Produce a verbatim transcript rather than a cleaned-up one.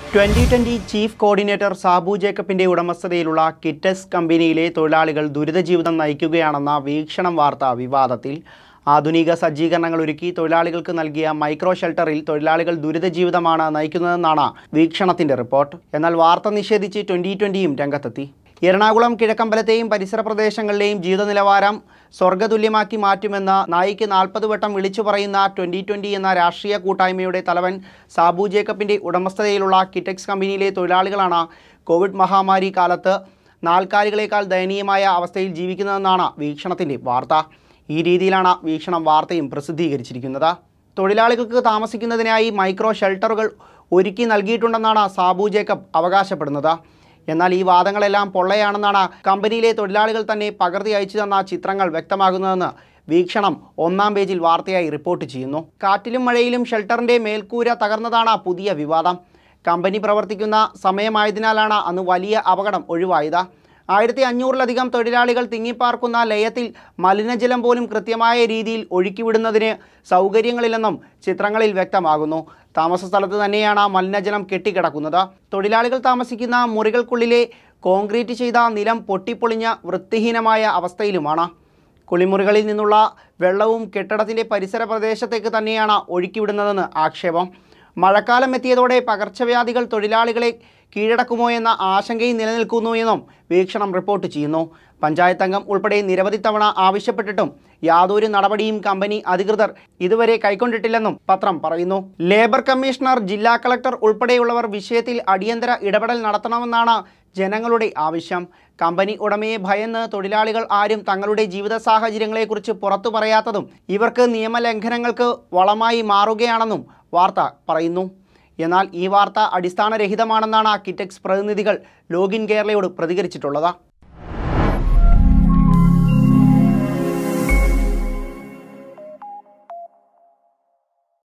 Twenty twenty chief coordinator Sabu ജേക്കബിൻ്റെ ഉടമസ്ഥതയിലുള്ള കിറ്റെക്സ് കമ്പനിയിലെ തൊഴിലാളികൾ ദുരിതജീവിതം നയിക്കുകയാണെന്ന വീക്ഷണം വാർത്ത വിവാദത്തിൽ. ആധുനിക സജ്ജീകരണങ്ങൾ ഒരുക്കി തൊഴിലാളികൾക്ക് നൽകിയ മൈക്രോ ഷെൽട്ടറിൽ തൊഴിലാളികൾ ദുരിതജീവിതമാണ് നയിക്കുന്നതെന്നാണ് വീക്ഷണത്തിൻ്റെ റിപ്പോർട്ട്. എന്നാൽ വാർത്ത നിഷേധിച്ച് ട്വൻ്റി ട്വൻ്റിയും രംഗത്തെത്തി. എറണാകുളം കിഴക്കമ്പലത്തെയും പരിസര പ്രദേശങ്ങളിലെയും ജീവിത നിലവാരം സ്വർഗ്ഗതുല്യമാക്കി മാറ്റുമെന്ന് നായിക്ക് നാൽപ്പത് വട്ടം വിളിച്ചു പറയുന്ന ട്വൻ്റി ട്വൻ്റി എന്ന രാഷ്ട്രീയ കൂട്ടായ്മയുടെ തലവൻ സാബു ജേക്കബിൻ്റെ ഉടമസ്ഥതയിലുള്ള കിറ്റെക്സ് കമ്പനിയിലെ തൊഴിലാളികളാണ് കോവിഡ് മഹാമാരി കാലത്ത് നാൽക്കാലികളേക്കാൾ ദയനീയമായ അവസ്ഥയിൽ ജീവിക്കുന്നതെന്നാണ് വീക്ഷണത്തിൻ്റെ വാർത്ത. ഈ രീതിയിലാണ് വീക്ഷണം വാർത്തയും പ്രസിദ്ധീകരിച്ചിരിക്കുന്നത്. തൊഴിലാളികൾക്ക് താമസിക്കുന്നതിനായി മൈക്രോ ഷെൽട്ടറുകൾ ഒരുക്കി നൽകിയിട്ടുണ്ടെന്നാണ് സാബു ജേക്കബ് അവകാശപ്പെടുന്നത്. എന്നാൽ ഈ വാദങ്ങളെല്ലാം പൊള്ളയാണെന്നാണ് കമ്പനിയിലെ തൊഴിലാളികൾ തന്നെ പകർത്തി അയച്ചു തന്ന ചിത്രങ്ങൾ വ്യക്തമാകുന്നതെന്ന് വീക്ഷണം ഒന്നാം പേജിൽ വാർത്തയായി റിപ്പോർട്ട് ചെയ്യുന്നു. കാറ്റിലും മഴയിലും ഷെൽട്ടറിൻ്റെ മേൽക്കൂര തകർന്നതാണ് പുതിയ വിവാദം. കമ്പനി പ്രവർത്തിക്കുന്ന സമയമായതിനാലാണ് അന്ന് വലിയ അപകടം ഒഴിവായത്. ആയിരത്തി അഞ്ഞൂറിലധികം തൊഴിലാളികൾ തിങ്ങിപ്പാർക്കുന്ന ലയത്തിൽ മലിനജലം പോലും കൃത്യമായ രീതിയിൽ ഒഴുക്കിവിടുന്നതിന് സൗകര്യങ്ങളില്ലെന്നും ചിത്രങ്ങളിൽ വ്യക്തമാകുന്നു. താമസ സ്ഥലത്ത് തന്നെയാണ് മലിനജലം കെട്ടിക്കിടക്കുന്നത്. തൊഴിലാളികൾ താമസിക്കുന്ന മുറികൾക്കുള്ളിലെ കോൺക്രീറ്റ് ചെയ്ത നിലം പൊട്ടിപ്പൊളിഞ്ഞ വൃത്തിഹീനമായ അവസ്ഥയിലുമാണ്. കുളിമുറികളിൽ നിന്നുള്ള വെള്ളവും കെട്ടിടത്തിൻ്റെ പരിസര പ്രദേശത്തേക്ക് തന്നെയാണ് ഒഴുക്കിവിടുന്നതെന്ന് ആക്ഷേപം. മഴക്കാലം എത്തിയതോടെ പകർച്ചവ്യാധികൾ തൊഴിലാളികളെ കീഴടക്കുമോ എന്ന ആശങ്കയും നിലനിൽക്കുന്നു എന്നും വീക്ഷണം റിപ്പോർട്ട് ചെയ്യുന്നു. പഞ്ചായത്ത് അംഗം ഉൾപ്പെടെ നിരവധി തവണ ആവശ്യപ്പെട്ടിട്ടും യാതൊരു നടപടിയും കമ്പനി അധികൃതർ ഇതുവരെ കൈക്കൊണ്ടിട്ടില്ലെന്നും പത്രം പറയുന്നു. ലേബർ കമ്മീഷണർ, ജില്ലാ കളക്ടർ ഉൾപ്പെടെയുള്ളവർ വിഷയത്തിൽ അടിയന്തര ഇടപെടൽ നടത്തണമെന്നാണ് ജനങ്ങളുടെ ആവശ്യം. കമ്പനി ഉടമയെ ഭയന്ന് തൊഴിലാളികൾ ആരും തങ്ങളുടെ ജീവിത സാഹചര്യങ്ങളെക്കുറിച്ച് പുറത്തു പറയാത്തതും ഇവർക്ക് നിയമലംഘനങ്ങൾക്ക് വളമായി മാറുകയാണെന്നും വാർത്ത പറയുന്നു. എന്നാൽ ഈ വാർത്ത അടിസ്ഥാനരഹിതമാണെന്നാണ് കിറ്റെക്സ് പ്രതിനിധികൾ ലോഗിൻ കേരളയോട് പ്രതികരിച്ചിട്ടുള്ളത്.